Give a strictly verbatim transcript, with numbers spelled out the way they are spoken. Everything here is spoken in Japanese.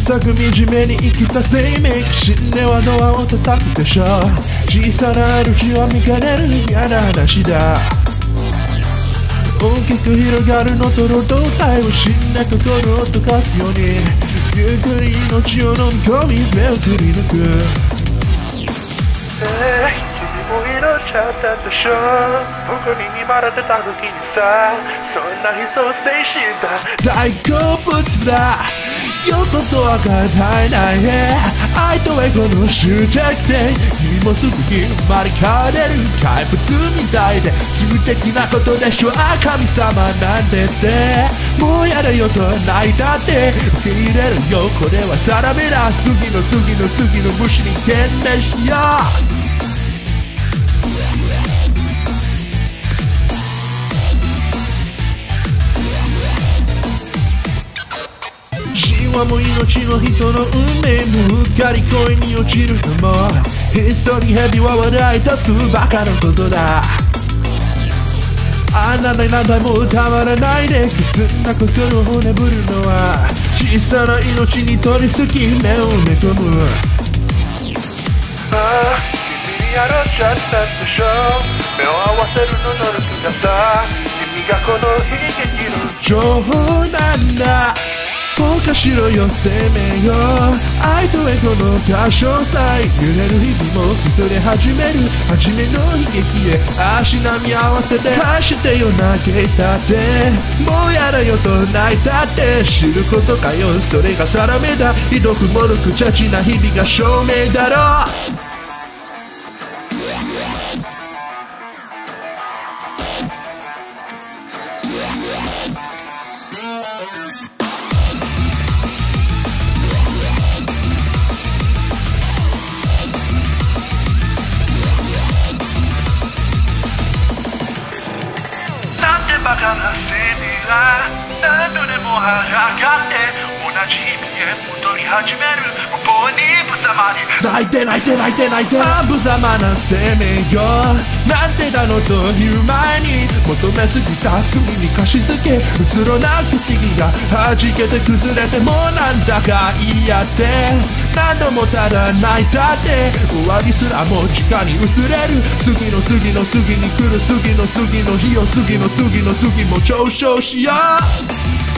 さく惨めに生きた生命死んではドアを叩くでしょう。小さな命は見かねる嫌な話だ。大きく広がるのとの胴体を死んだ心を溶かすようにゆっくり命を飲み込み目をくり抜く。えー、君も命ちゃったでしょ。僕に見舞われてた時にさ、そんな悲壮精神だ。大好物だ。よこそは語えない愛とエゴの終着点。君もすぐに生まれ変われる怪物みたいで素敵なことでしょ。神様なんてってもうやれよと泣いたって受け入れるよ。これは定めだ。次の次の次の虫に懸念しよう。はもう命の人の運命もうっかり恋に落ちるのもひっそり蛇は笑い出すバカなことだ。あんなに何回もたまらないでくすんだ心を眠るのは小さな命に取りすぎ目を埋め込む。ああ君にやられちゃったでしょ。目を合わせるののる気がさ。君がこの悲劇の情報なんだ。放課しろよ生命よ。愛とエゴの多少さえ揺れる日々も崩れ始める初めの悲劇へ足並み合わせて走ってよ泣けたってもうやだよと泣いたって知ることかよ。それが定めだ。ひどくもろくちゃちな日々が証明だろう。バカな生命が何度でもはがって同じ意味へ戻り始める向こうに無様に泣いて泣いて泣いて泣いて無様な生命よ。なんてだのという前に求めすぎた隅に貸し付けうつろなく思議が弾けて崩れてもうなんだか嫌って何度もただ泣いたって終わりすらも直に薄れる。次の次の次に来る次の次の日を次の次の次も上昇しよう。